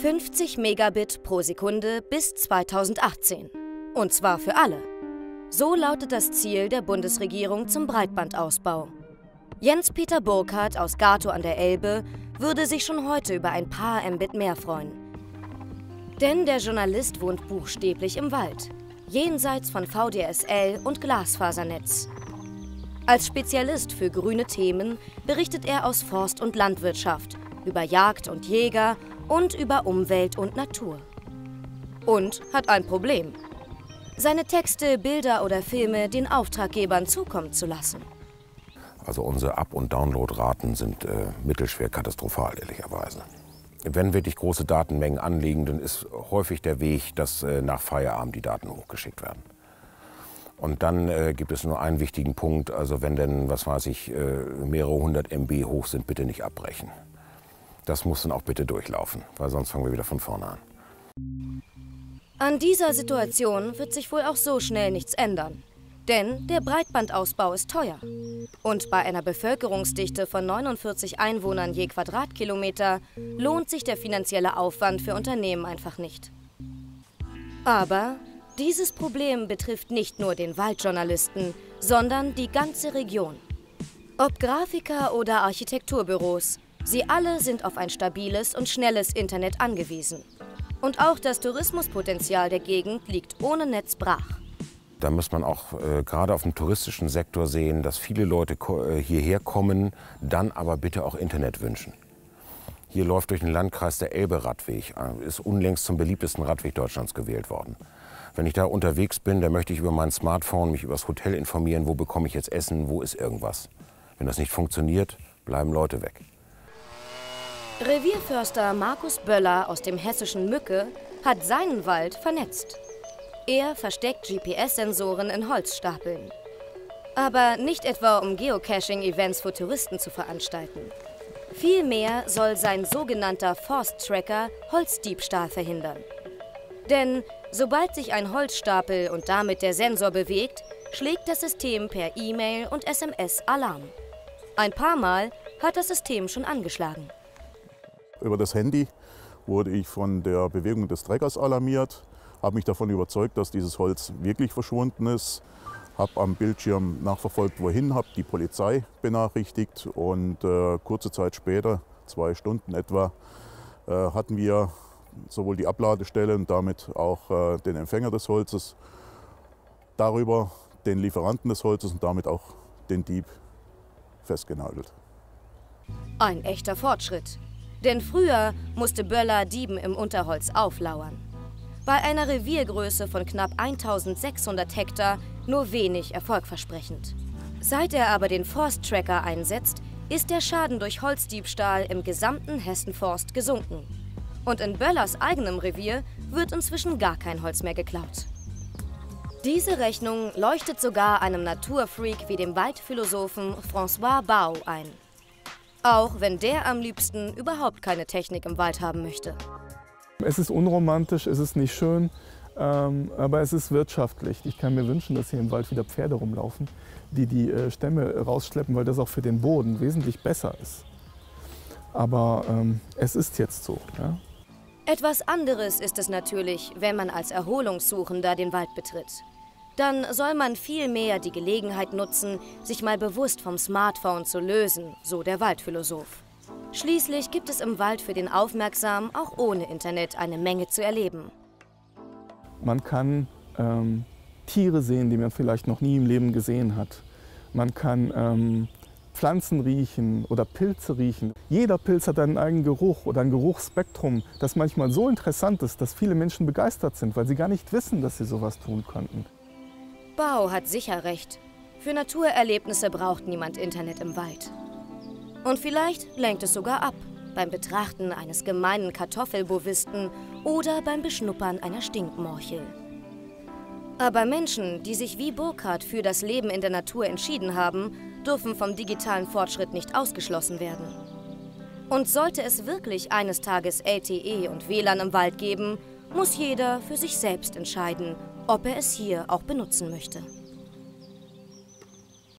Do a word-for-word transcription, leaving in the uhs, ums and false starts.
fünfzig Megabit pro Sekunde bis zweitausendachtzehn. Und zwar für alle. So lautet das Ziel der Bundesregierung zum Breitbandausbau. Jens-Peter Burkhardt aus Gatow an der Elbe würde sich schon heute über ein paar Mbit mehr freuen. Denn der Journalist wohnt buchstäblich im Wald, jenseits von V D S L und Glasfasernetz. Als Spezialist für grüne Themen berichtet er aus Forst und Landwirtschaft, über Jagd und Jäger und über Umwelt und Natur. Und hat ein Problem: seine Texte, Bilder oder Filme den Auftraggebern zukommen zu lassen. Also unsere Up- und Downloadraten sind äh, mittelschwer katastrophal, ehrlicherweise. Wenn wirklich große Datenmengen anliegen, dann ist häufig der Weg, dass äh, nach Feierabend die Daten hochgeschickt werden. Und dann äh, gibt es nur einen wichtigen Punkt, also wenn denn, was weiß ich, äh, mehrere hundert Megabyte hoch sind, bitte nicht abbrechen. Das muss dann auch bitte durchlaufen, weil sonst fangen wir wieder von vorne an. An dieser Situation wird sich wohl auch so schnell nichts ändern. Denn der Breitbandausbau ist teuer. Und bei einer Bevölkerungsdichte von neunundvierzig Einwohnern je Quadratkilometer lohnt sich der finanzielle Aufwand für Unternehmen einfach nicht. Aber dieses Problem betrifft nicht nur den Waldjournalisten, sondern die ganze Region. Ob Grafiker oder Architekturbüros, sie alle sind auf ein stabiles und schnelles Internet angewiesen. Und auch das Tourismuspotenzial der Gegend liegt ohne Netz brach. Da muss man auch äh, gerade auf dem touristischen Sektor sehen, dass viele Leute äh, hierher kommen, dann aber bitte auch Internet wünschen. Hier läuft durch den Landkreis der Elbe-Radweg, äh, ist unlängst zum beliebtesten Radweg Deutschlands gewählt worden. Wenn ich da unterwegs bin, dann möchte ich über mein Smartphone mich über das Hotel informieren, wo bekomme ich jetzt Essen, wo ist irgendwas. Wenn das nicht funktioniert, bleiben Leute weg. Revierförster Markus Böller aus dem hessischen Mücke hat seinen Wald vernetzt. Er versteckt G P S-Sensoren in Holzstapeln. Aber nicht etwa, um Geocaching-Events für Touristen zu veranstalten. Vielmehr soll sein sogenannter Forst-Tracker Holzdiebstahl verhindern. Denn sobald sich ein Holzstapel und damit der Sensor bewegt, schlägt das System per E-Mail und S M S Alarm. Ein paar Mal hat das System schon angeschlagen. Über das Handy wurde ich von der Bewegung des Trackers alarmiert, habe mich davon überzeugt, dass dieses Holz wirklich verschwunden ist, habe am Bildschirm nachverfolgt, wohin, habe die Polizei benachrichtigt und äh, kurze Zeit später, zwei Stunden etwa, äh, hatten wir sowohl die Abladestelle und damit auch äh, den Empfänger des Holzes, darüber den Lieferanten des Holzes und damit auch den Dieb festgenagelt. Ein echter Fortschritt. Denn früher musste Böller Dieben im Unterholz auflauern. Bei einer Reviergröße von knapp eintausendsechshundert Hektar nur wenig erfolgversprechend. Seit er aber den Forst-Tracker einsetzt, ist der Schaden durch Holzdiebstahl im gesamten Hessenforst gesunken. Und in Böllers eigenem Revier wird inzwischen gar kein Holz mehr geklaut. Diese Rechnung leuchtet sogar einem Naturfreak wie dem Waldphilosophen François Bau ein. Auch wenn der am liebsten überhaupt keine Technik im Wald haben möchte. Es ist unromantisch, es ist nicht schön, ähm, aber es ist wirtschaftlich. Ich kann mir wünschen, dass hier im Wald wieder Pferde rumlaufen, die die äh, Stämme rausschleppen, weil das auch für den Boden wesentlich besser ist. Aber ähm, es ist jetzt so. Ja? Etwas anderes ist es natürlich, wenn man als Erholungssuchender den Wald betritt. Dann soll man viel mehr die Gelegenheit nutzen, sich mal bewusst vom Smartphone zu lösen, so der Waldphilosoph. Schließlich gibt es im Wald für den Aufmerksamen auch ohne Internet eine Menge zu erleben. Man kann ähm, Tiere sehen, die man vielleicht noch nie im Leben gesehen hat. Man kann ähm, Pflanzen riechen oder Pilze riechen. Jeder Pilz hat einen eigenen Geruch oder ein Geruchsspektrum, das manchmal so interessant ist, dass viele Menschen begeistert sind, weil sie gar nicht wissen, dass sie sowas tun könnten. Bau hat sicher recht. Für Naturerlebnisse braucht niemand Internet im Wald. Und vielleicht lenkt es sogar ab, beim Betrachten eines gemeinen Kartoffelbovisten oder beim Beschnuppern einer Stinkmorchel. Aber Menschen, die sich wie Burkhardt für das Leben in der Natur entschieden haben, dürfen vom digitalen Fortschritt nicht ausgeschlossen werden. Und sollte es wirklich eines Tages L T E und W L A N im Wald geben, muss jeder für sich selbst entscheiden, ob er es hier auch benutzen möchte.